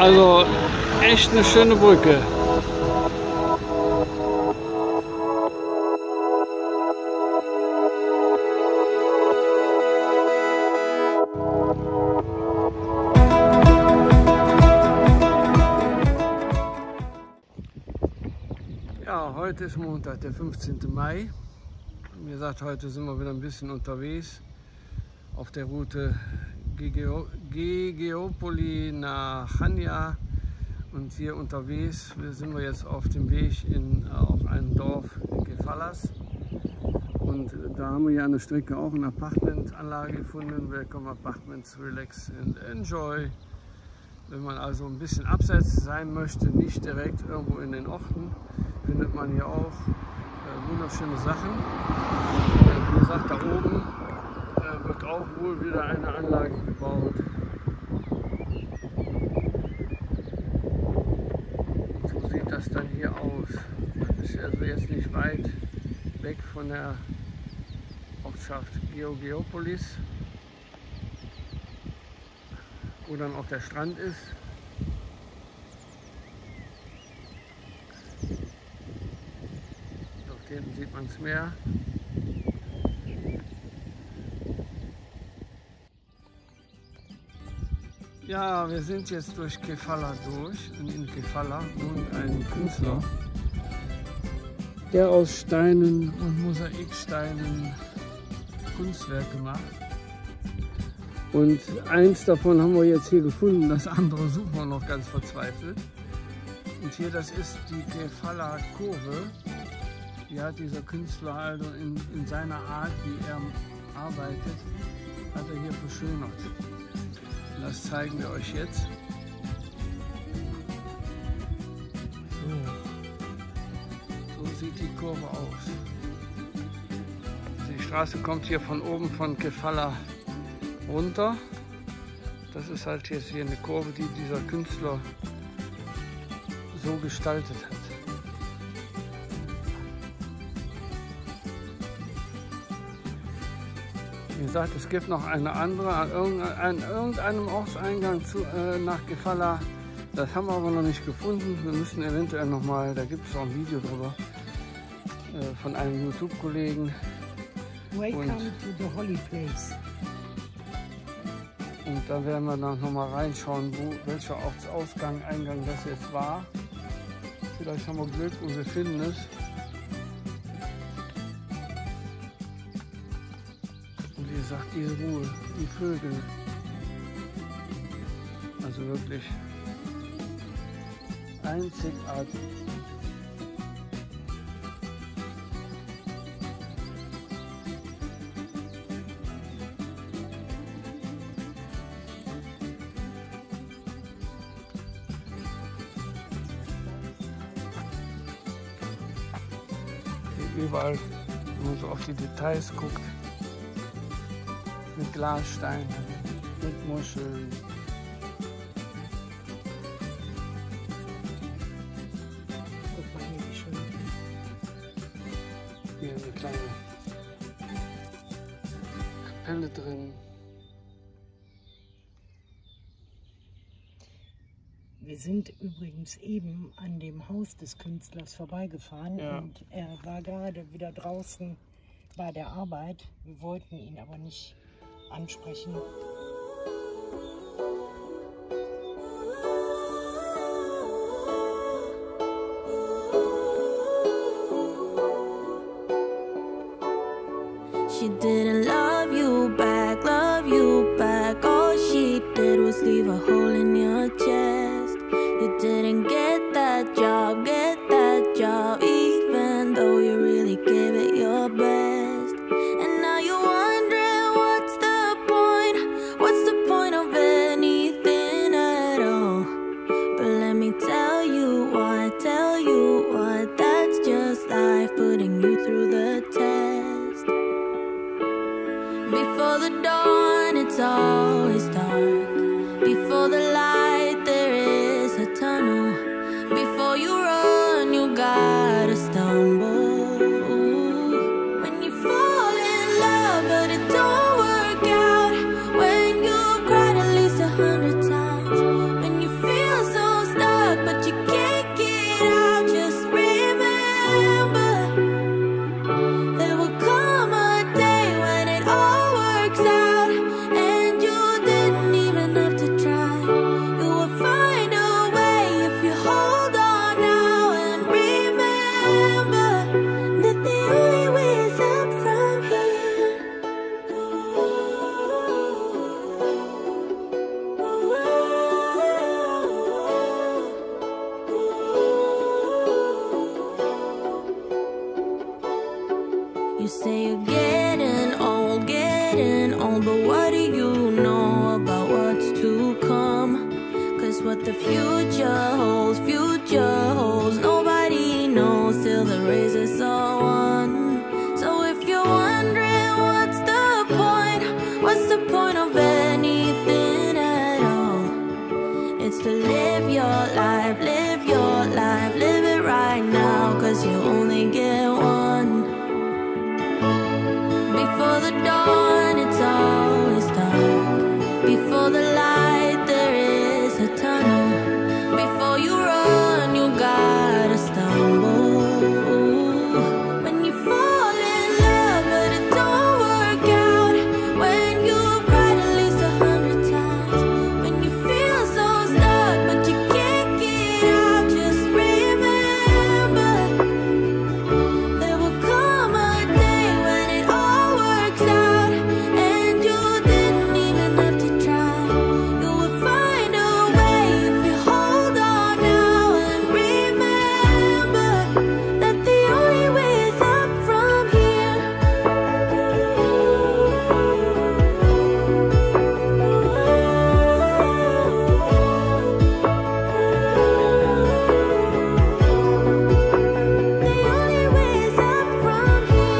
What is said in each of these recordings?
Also echt eine schöne Brücke. Ja, heute ist Montag, der 15. Mai. Wie gesagt, heute sind wir wieder ein bisschen unterwegs auf der Route Georgopoli nach Chania. Und hier unterwegs sind wir jetzt auf dem Weg auf ein Dorf Kefalas. Und da haben wir ja an der Strecke auch eine Apartmentanlage gefunden. Welcome Apartments, relax and enjoy. Wenn man also ein bisschen abseits sein möchte, nicht direkt irgendwo in den Orten, findet man hier auch wunderschöne Sachen. Wie gesagt, da oben wird auch wohl wieder eine Anlage gebaut. So sieht das dann hier aus. Das ist also jetzt nicht weit weg von der Ortschaft Georgiopolis, wo dann auch der Strand ist. Dort hinten sieht man das Meer. Ja, wir sind jetzt durch Kefala durch und in Kefala wohnt ein Künstler, der aus Steinen und Mosaiksteinen Kunstwerke macht. Und eins davon haben wir jetzt hier gefunden, das andere suchen wir noch ganz verzweifelt. Und hier, das ist die Kefala Kurve. Die hat dieser Künstler also in seiner Art, wie er arbeitet, hat er hier verschönert. Das zeigen wir euch jetzt. So sieht die Kurve aus. Die Straße kommt hier von oben von Kefala runter. Das ist halt jetzt hier eine Kurve, die dieser Künstler so gestaltet hat. Wie gesagt, es gibt noch eine andere an irgendeinem Ortseingang nach Kefala. Das haben wir aber noch nicht gefunden. Wir müssen eventuell noch mal, da gibt es auch ein Video drüber von einem YouTube-Kollegen. Welcome to the holy place. Und da werden wir dann noch mal reinschauen, welcher Eingang das jetzt war. Vielleicht haben wir Glück und wir finden es. Wie gesagt, diese Ruhe, die Vögel, also wirklich einzigartig. Hier überall, wenn man so auf die Details guckt, mit Glassteinen, mit Muscheln. Guck mal hier, wie schön. Hier eine kleine Kapelle drin. Wir sind übrigens eben an dem Haus des Künstlers vorbeigefahren, ja. Und er war gerade wieder draußen bei der Arbeit. Wir wollten ihn aber nicht ansprechen. She didn't love you back, all she did was leave a hole in your chest. You didn't get that job, even though you really gave it your best. And now you're wondering what's the point of anything at all. But let me tell you what, that's just life putting you through the test. Before the dawn, it's always dark. Before the light, there is a tunnel. the future holds, nobody knows till the race is all won. So if you're wondering what's the point of anything at all? It's to live your life, live it right now, 'cause you only get one. Before the dawn, it's always dark. Before the light, there is a tunnel. Before you run, you gotta stumble. When you fall in love, but it don't work out. When you've cried at least 100 times. When you feel so stuck, but you can't get out. Just remember, there will come a day when it all works out, and you didn't even have to try. You will find a way if you hold on now, and remember that the only way is up from here. The only way is up from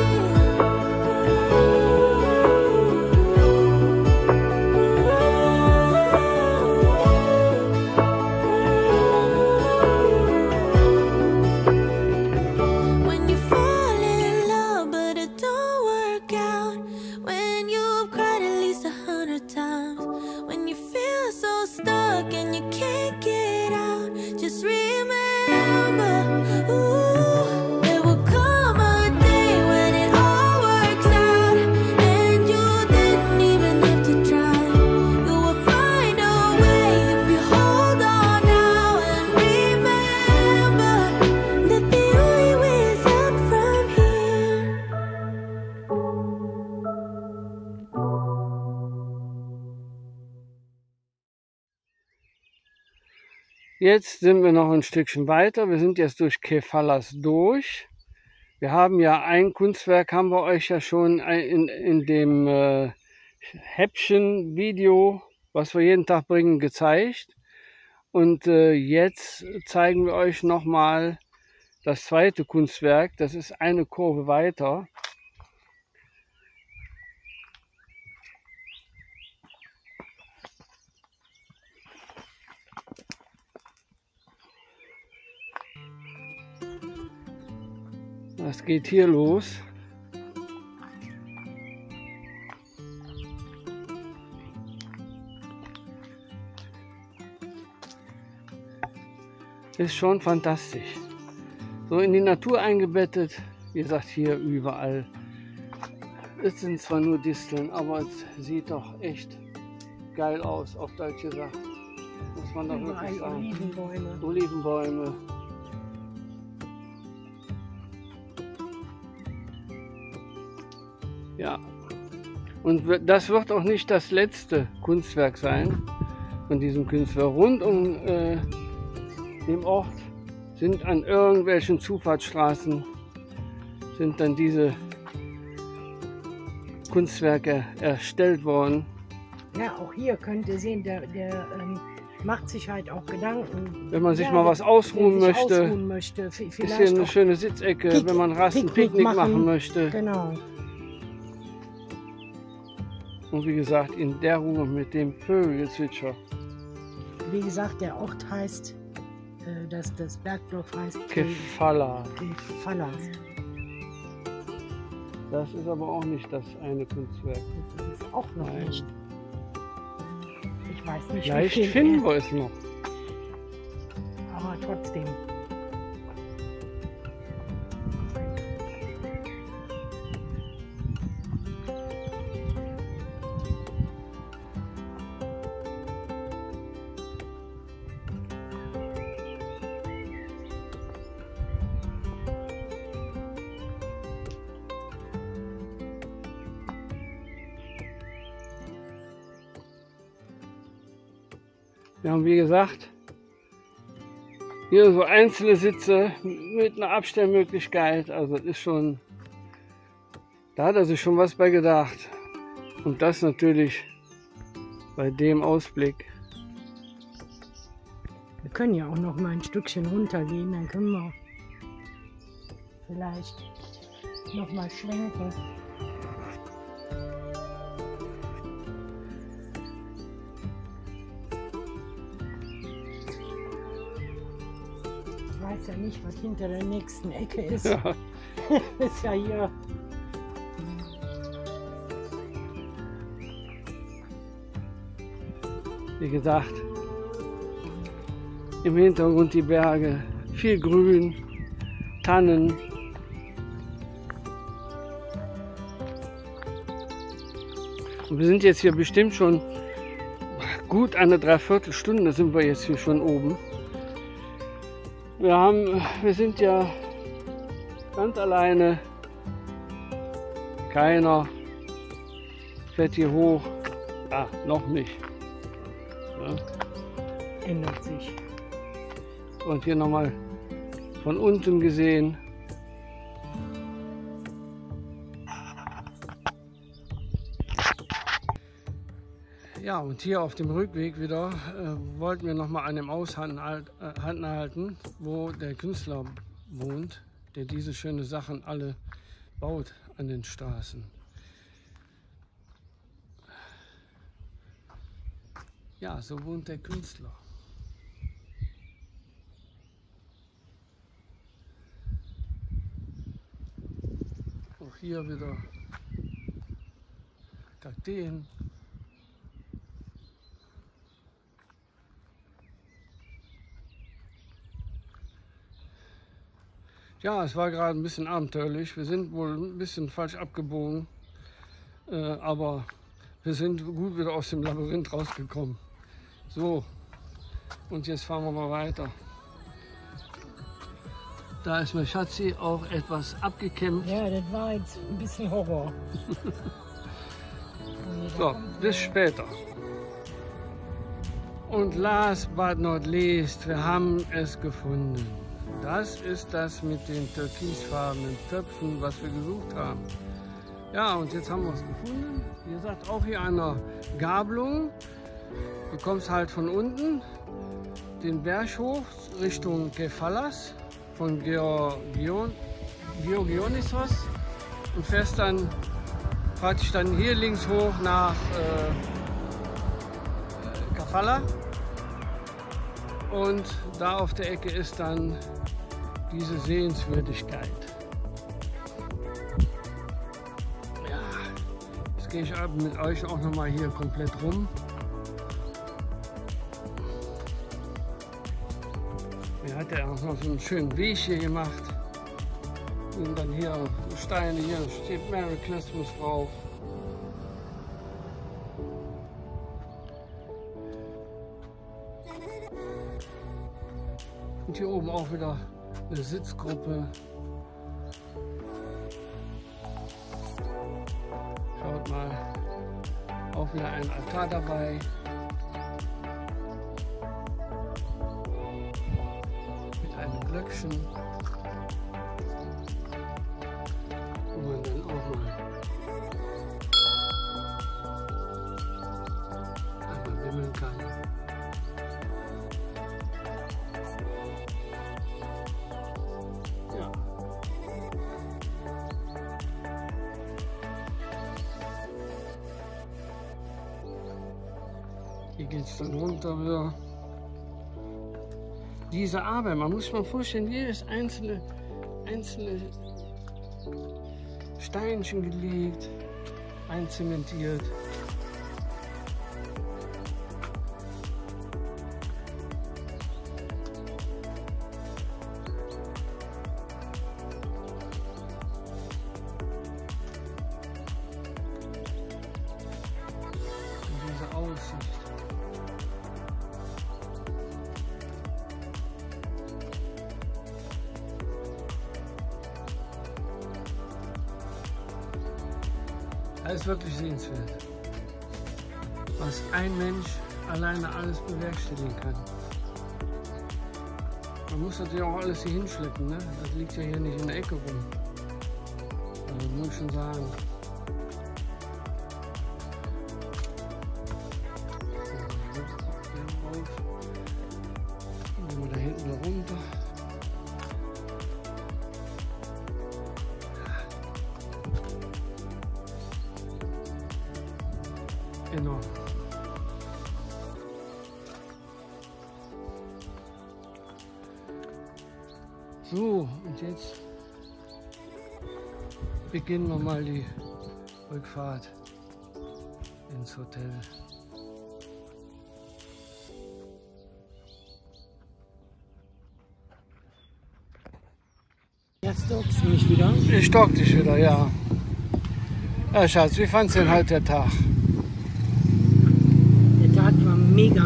When you fall in love, but it don't work out. When you've cried at least 100 times. When you feel so stuck and you can't get out. Just remember, ooh, there will come a day when it all works out, and you didn't even have to try. You will find a way if you hold on now, and remember that the only way is up from here. Jetzt sind wir noch ein Stückchen weiter. Wir sind jetzt durch Kefalas durch. Wir haben ja ein Kunstwerk, haben wir euch ja schon in dem Häppchen-Video, was wir jeden Tag bringen, gezeigt. Und jetzt zeigen wir euch nochmal das zweite Kunstwerk. Das ist eine Kurve weiter. Das geht hier los. Ist schon fantastisch. So in die Natur eingebettet. Wie gesagt, hier überall. Es sind zwar nur Disteln, aber es sieht doch echt geil aus, auf Deutsch gesagt. Muss man doch wirklich sagen. Olivenbäume. Olivenbäume. Ja, und das wird auch nicht das letzte Kunstwerk sein von diesem Künstler. Rund um den Ort sind an irgendwelchen Zufahrtsstraßen sind dann diese Kunstwerke erstellt worden. Ja, auch hier könnt ihr sehen, der macht sich halt auch Gedanken. Wenn man sich mal was ausruhen möchte, ist hier eine schöne Sitzecke, wenn man Rast ein Picknick machen möchte. Genau. Und wie gesagt, in der Ruhe mit dem Vögelgezwitscher. Wie gesagt, der Ort heißt, das Bergdorf heißt Kefala. Kefala. Das ist aber auch nicht das eine Kunstwerk. Das ist es auch noch nicht. Ich weiß nicht, vielleicht wie viel finden wir es noch. Aber trotzdem. Wir haben, wie gesagt, hier so einzelne Sitze mit einer Abstellmöglichkeit. Also das ist schon, da hat er sich schon was bei gedacht. Und das natürlich bei dem Ausblick. Wir können ja auch noch mal ein Stückchen runtergehen, dann können wir vielleicht noch mal schwenken. Ich weiß ja nicht, was hinter der nächsten Ecke ist. Ja. Ist ja hier. Wie gesagt, im Hintergrund die Berge, viel Grün, Tannen. Und wir sind jetzt hier bestimmt schon gut eine Dreiviertelstunde sind wir jetzt hier schon oben. Wir sind ja ganz alleine. Keiner fährt hier hoch. Ah, noch nicht. Ja. Ändert sich. Und hier nochmal von unten gesehen. Ja, und hier auf dem Rückweg wieder wollten wir nochmal an dem halten, wo der Künstler wohnt, der diese schönen Sachen alle baut an den Straßen. Ja, so wohnt der Künstler. Auch hier wieder Kakteen. Ja, es war gerade ein bisschen abenteuerlich. Wir sind wohl ein bisschen falsch abgebogen, aber wir sind gut wieder aus dem Labyrinth rausgekommen. So, und jetzt fahren wir mal weiter. Da ist mein Schatzi auch etwas abgekämpft. Ja, das war jetzt ein bisschen Horror. So, bis später. Und last but not least, wir haben es gefunden. Das ist das mit den türkisfarbenen Töpfen, was wir gesucht haben. Ja, und jetzt haben wir es gefunden. Wie gesagt, auch hier eine Gabelung. Du kommst halt von unten den Berg hoch Richtung Kefalas von Georgionisos und fährst dann praktisch dann hier links hoch nach Kafala. Und da auf der Ecke ist dann diese Sehenswürdigkeit. Ja, jetzt gehe ich mit euch auch noch mal hier komplett rum. Mir hat er auch noch so einen schönen Weg hier gemacht. Und dann hier Steine, hier steht Merry Christmas drauf. Und hier oben auch wieder eine Sitzgruppe. Schaut mal, auch wieder ein Altar dabei. Mit einem Glöckchen. Wo man dann auch mal einmal wimmeln kann. Hier geht es dann runter wieder. Diese Arbeit, man muss sich mal vorstellen, jedes einzelne Steinchen gelegt, einzementiert. Und diese Aussicht. Das ist wirklich sehenswert, was ein Mensch alleine alles bewerkstelligen kann. Man muss natürlich auch alles hier hinschleppen, ne? Das liegt ja hier nicht in der Ecke rum. Also muss ich schon sagen. Wieder runter. Genau. So, und jetzt beginnen wir mal die Rückfahrt ins Hotel. Ja, stockst du mich wieder? Ich stock dich wieder, ja. Ja, Schatz, wie fandst du denn heute der Tag? Der Tag war mega.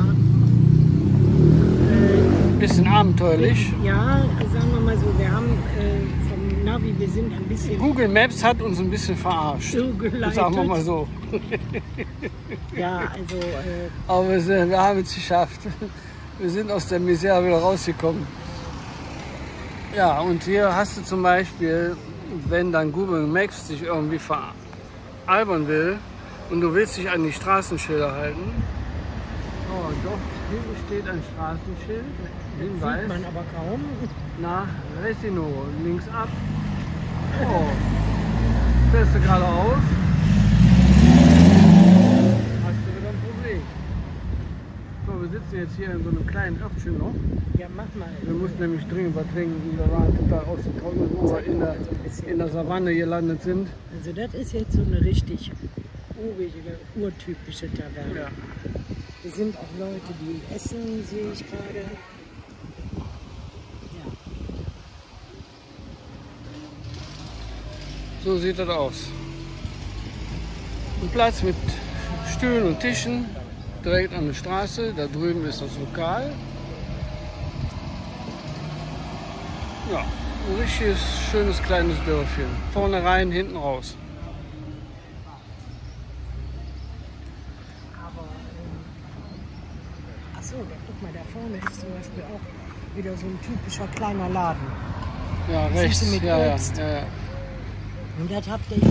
Bisschen abenteuerlich. Ja, sagen wir mal so, wir haben vom Navi, wir sind ein bisschen Google Maps hat uns ein bisschen verarscht. irrgeleitet. Sagen wir mal so. Ja, also Aber wir haben es geschafft. Wir sind aus der Misere wieder rausgekommen. Ja, und hier hast du zum Beispiel, wenn dann Google Maps dich irgendwie veralbern will und du willst dich an die Straßenschilder halten. Oh, doch, hinten steht ein Straßenschild. Hinweis. sieht man aber kaum. Nach Resino, links ab. Oh, fährst du geradeaus, hast du wieder ein Problem. So, wir sitzen jetzt hier in so einem kleinen Örtchen noch. Ja, mach mal. Wir mussten nämlich dringend was trinken. Wir waren total ausgetrocknet, wo wir in der Savanne gelandet sind. Also das ist jetzt so eine richtig urige, urtypische Taverne. Ja. Hier sind auch Leute, die essen, sehe ich gerade. Ja. So sieht das aus. Ein Platz mit Stühlen und Tischen, direkt an der Straße. Da drüben ist das Lokal. Ja, ein richtiges, schönes kleines Dörfchen. Vorne rein, hinten raus. Aber, achso, guck mal, da vorne ist zum Beispiel auch wieder so ein typischer kleiner Laden. Ja, Siehst rechts. du mit Ja. Obst? Ja. Und das habt ihr hier.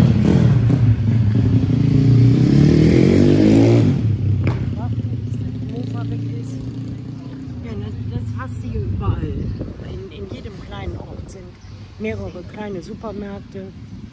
Ja, das hast du hier überall. In jedem kleinen Ort sind mehrere kleine Supermärkte.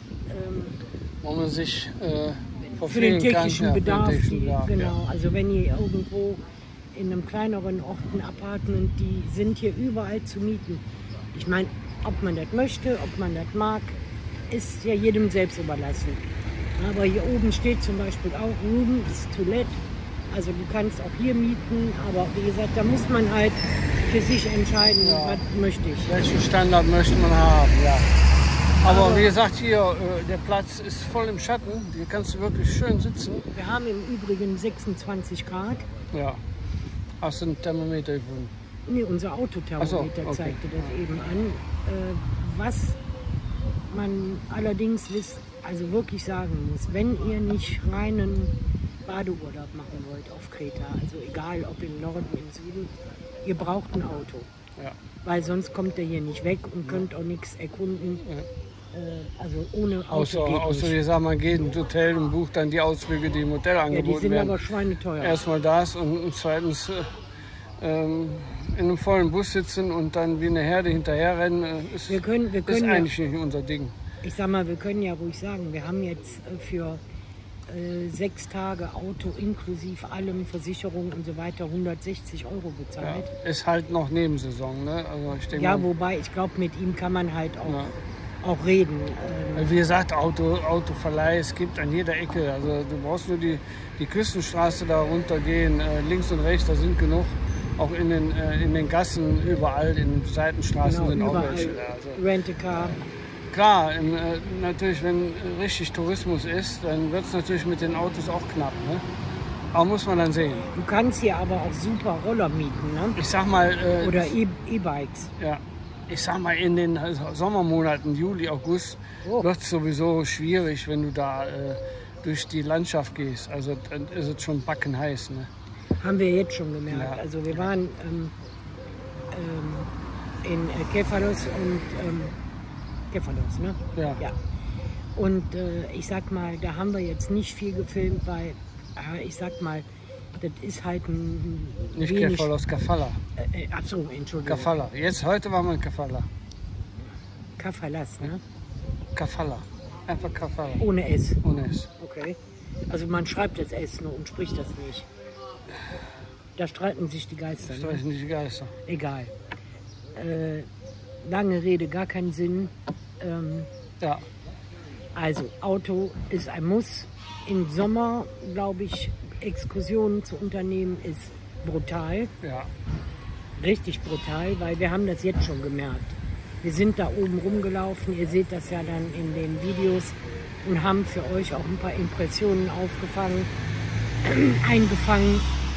Wo man sich Für den täglichen ja, Bedarf. für den täglichen Bedarf, Genau, also wenn ihr irgendwo in einem kleineren Ort ein Apartment, die sind hier überall zu mieten. Ich meine, ob man das möchte, ob man das mag, ist ja jedem selbst überlassen. Aber hier oben steht zum Beispiel auch Rooms to let. Also du kannst auch hier mieten, aber wie gesagt, da muss man halt für sich entscheiden, Ja. was möchte ich. Welchen Standard möchte man haben, ja. Aber wie gesagt, hier, der Platz ist voll im Schatten. Hier kannst du wirklich schön sitzen. Wir haben im Übrigen 26 Grad. Ja. Hast du ein Thermometer gefunden? Nee, unser Autothermometer Ach so, okay. zeigte das eben an. Was man allerdings also wirklich sagen muss, wenn ihr nicht reinen Badeurlaub machen wollt auf Kreta, also egal ob im Norden, im Süden, ihr braucht ein Auto. Ja. Weil sonst kommt ihr hier nicht weg und könnt auch nichts erkunden. Ja. Also ohne Auto Außer geht wir sagen, man geht ins Hotel und bucht dann die Ausflüge, die im Hotel nicht. Ja, die angeboten sind werden. aber schweineteuer. Erstmal das und zweitens in einem vollen Bus sitzen und dann wie eine Herde hinterherrennen, ist Wir können ist ja, eigentlich nicht unser Ding. ich sag mal, wir können ja ruhig sagen, wir haben jetzt für 6 Tage Auto inklusive allem, Versicherung und so weiter 160 € Ja. bezahlt. Ist halt noch Nebensaison. Ne? Also ich denke Ja, mal, wobei ich glaube, mit ihm kann man halt auch, Ja. auch reden. wie gesagt, Autoverleih, es gibt an jeder Ecke. Also du brauchst nur die Küstenstraße da runtergehen, links und rechts, da sind genug. Auch in den Gassen, überall, in den Seitenstraßen sind auch überall. welche da. Also, Rent-a-car. klar, natürlich, wenn richtig Tourismus ist, dann wird es natürlich mit den Autos auch knapp. Ne? Aber muss man dann sehen. Du kannst hier aber auch super Roller mieten, ne? Ich sag mal, Oder E-Bikes. ja, ich sag mal, in den Sommermonaten, Juli, August, Oh. wird es sowieso schwierig, wenn du da durch die Landschaft gehst. Also dann ist es schon backenheiß. Ne? Haben wir jetzt schon gemerkt. Ja. Also wir waren in Kefalos und Kefalos, ne? Ja. Ja. Und ich sag mal, da haben wir jetzt nicht viel gefilmt, weil ich sag mal, Das ist halt ein Nicht wenig... Kefalos, Kafala. Achso, Entschuldigung. Kafala. Jetzt, heute waren wir in Kafala. Kafalas, ne? Kafala. Einfach Kafala. Ohne S. Ohne S. Okay. Also man schreibt das S nur und spricht das nicht. Da streiten sich die Geister. Streichen nicht die Geister. Egal. Lange Rede, gar keinen Sinn. Ja. Also, Auto ist ein Muss. Im Sommer, glaube ich, Exkursionen zu unternehmen ist brutal. Ja. Richtig brutal, weil wir haben das jetzt schon gemerkt. Wir sind da oben rumgelaufen, ihr seht das ja dann in den Videos und haben für euch auch ein paar Impressionen eingefangen.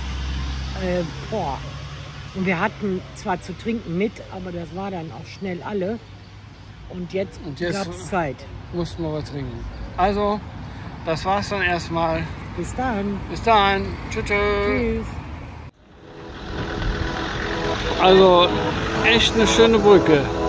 Und wir hatten zwar zu trinken mit, aber das war dann auch schnell alle. Und jetzt gab es Zeit. Mussten wir was trinken. Also, das war's dann erstmal. Bis dann. Bis dann. Tschüss. Tschüss. Also, echt eine schöne Brücke.